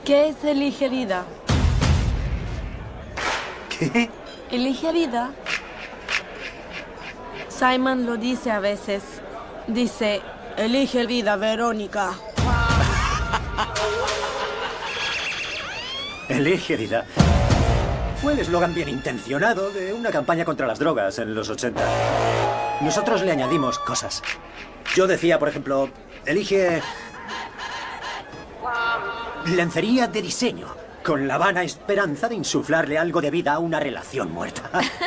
¿Qué es elige vida? ¿Qué? Elige vida. Simon lo dice a veces. Dice, elige vida, Verónica. Elige vida. Fue el eslogan bien intencionado de una campaña contra las drogas en los 80. Nosotros le añadimos cosas. Yo decía, por ejemplo, elige lencería de diseño, con la vana esperanza de insuflarle algo de vida a una relación muerta.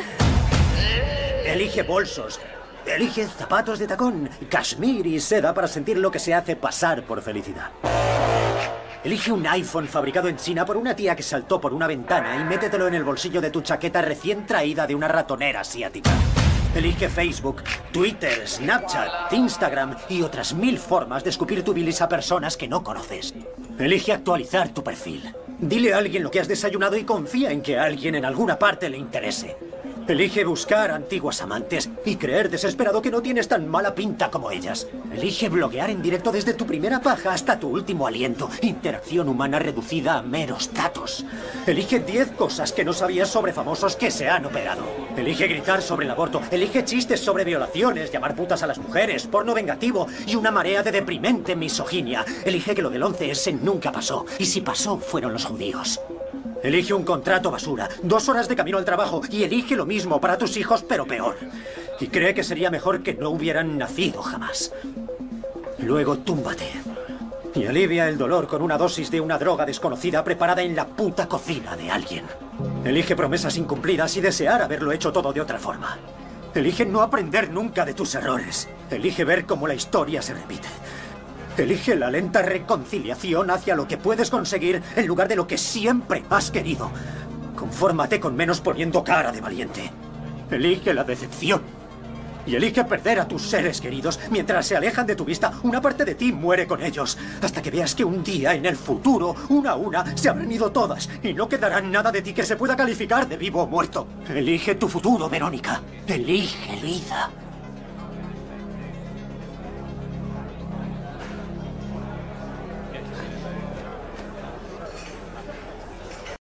Elige bolsos, elige zapatos de tacón, cashmere y seda para sentir lo que se hace pasar por felicidad. Elige un iPhone fabricado en China por una tía que saltó por una ventana y métetelo en el bolsillo de tu chaqueta recién traída de una ratonera asiática. Elige Facebook, Twitter, Snapchat, Instagram y otras 1000 formas de escupir tu bilis a personas que no conoces. Elige actualizar tu perfil. Dile a alguien lo que has desayunado y confía en que a alguien en alguna parte le interese. Elige buscar antiguas amantes y creer desesperado que no tienes tan mala pinta como ellas. Elige bloguear en directo desde tu primera paja hasta tu último aliento. Interacción humana reducida a meros datos. Elige 10 cosas que no sabías sobre famosos que se han operado. Elige gritar sobre el aborto. Elige chistes sobre violaciones, llamar putas a las mujeres, porno vengativo y una marea de deprimente misoginia. Elige que lo del 11S nunca pasó. Y si pasó, fueron los judíos. Elige un contrato basura, 2 horas de camino al trabajo y elige lo mismo para tus hijos, pero peor. Y cree que sería mejor que no hubieran nacido jamás. Luego túmbate y alivia el dolor con una dosis de una droga desconocida preparada en la puta cocina de alguien. Elige promesas incumplidas y desear haberlo hecho todo de otra forma. Elige no aprender nunca de tus errores. Elige ver cómo la historia se repite. Elige la lenta reconciliación hacia lo que puedes conseguir en lugar de lo que siempre has querido. Confórmate con menos poniendo cara de valiente. Elige la decepción. Y elige perder a tus seres queridos. Mientras se alejan de tu vista, una parte de ti muere con ellos. Hasta que veas que un día en el futuro, una a una, se habrán ido todas. Y no quedará nada de ti que se pueda calificar de vivo o muerto. Elige tu futuro, Verónica. Elige vida.